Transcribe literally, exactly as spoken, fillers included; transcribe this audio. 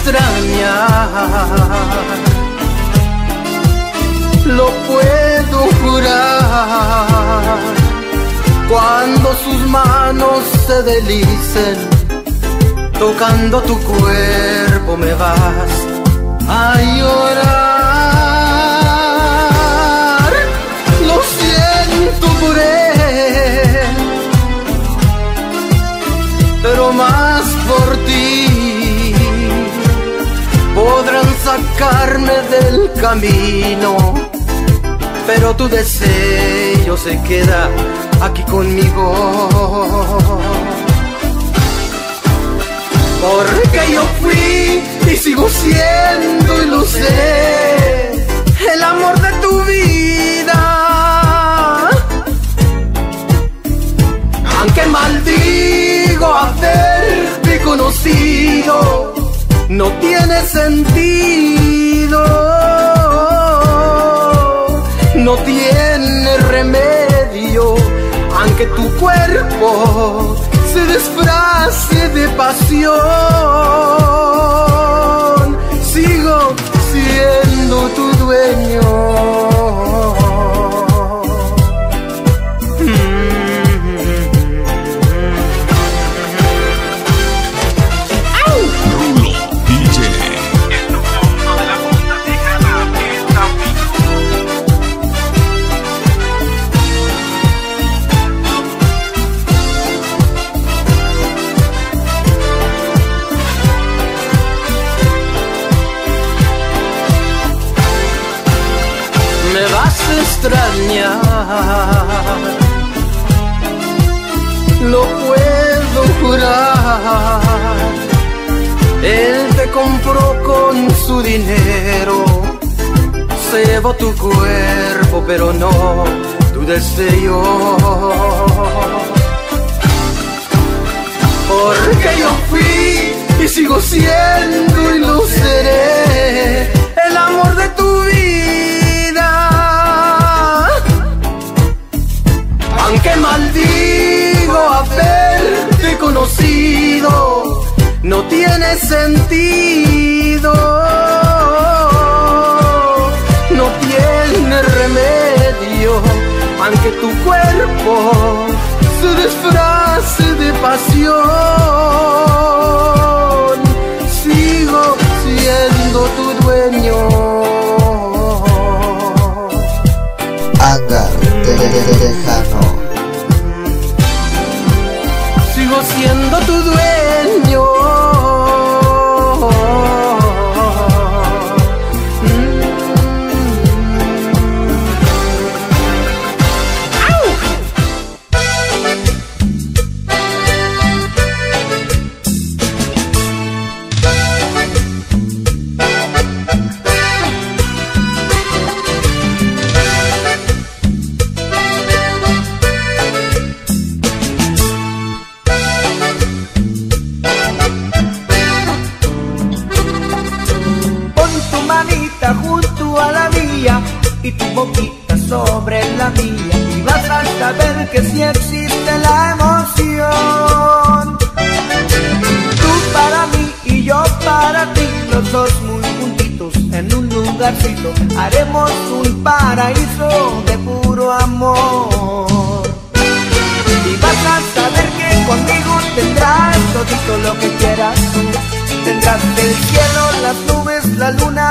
extrañar, lo puedo jurar. Cuando sus manos se delicen, tocando tu cuerpo me vas a llorar. Lo siento por él, pero más por ti. Podrán sacarme del camino, pero tu deseo se queda aquí conmigo. Porque yo fui y sigo siendo, y lo sé, el amor de tu vida. Aunque maldigo haberte conocido, no tiene sentido, no tiene remedio. Aunque tu cuerpo se disfrace de pasión, sigo siendo tu dueño. Me vas a extrañar, lo puedo jurar. Él te compró con su dinero, se llevó tu cuerpo, pero no tu deseo. Porque yo fui y sigo siendo, y lo seré, el amor de tu vida. Aunque maldigo haberte conocido, no tiene sentido, no tiene remedio. Aunque tu cuerpo se disfrace de pasión, sigo siendo tu dueño. Hangar Tejano. Sigo siendo tu dueño. Junto a la mía y tu boquita sobre la mía, y vas a saber que sí existe la emoción. Tú para mí y yo para ti, los dos muy juntitos en un lugarcito, haremos un paraíso de puro amor. Y vas a saber que conmigo tendrás todito lo que quieras tú. Tendrás el cielo, las nubes, la luna